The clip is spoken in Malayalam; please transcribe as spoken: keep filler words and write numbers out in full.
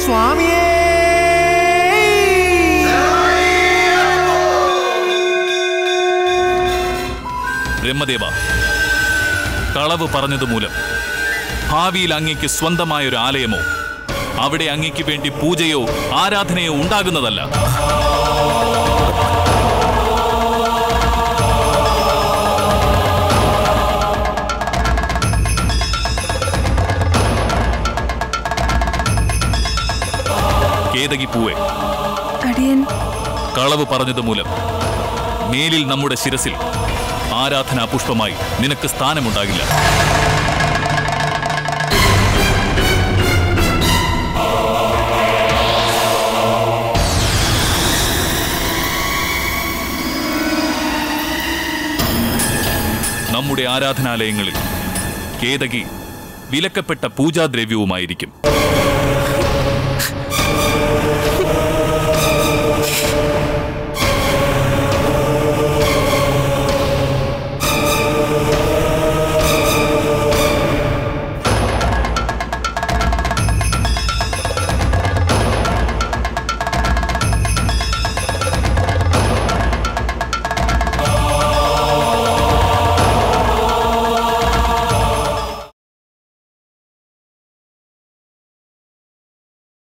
സ്വാമിയേ. ബ്രഹ്മദേവ, കളവ് പറഞ്ഞതുമൂലം ഭാവിയിൽ അങ്ങയ്ക്ക് സ്വന്തമായൊരു ആലയമോ അവിടെ അങ്ങയ്ക്ക് വേണ്ടി പൂജയോ ആരാധനയോ ഉണ്ടാകുന്നതല്ല. കേതകി പൂവേ, കളവ് പറഞ്ഞതുമൂലം മേലിൽ നമ്മുടെ ശിരസിൽ ആരാധനാ പുഷ്പമായി നിനക്ക് സ്ഥാനമുണ്ടാകില്ല. നമ്മുടെ ആരാധനാലയങ്ങളിൽ കേതകി വിലക്കപ്പെട്ട പൂജാദ്രവ്യവുമായിരിക്കും.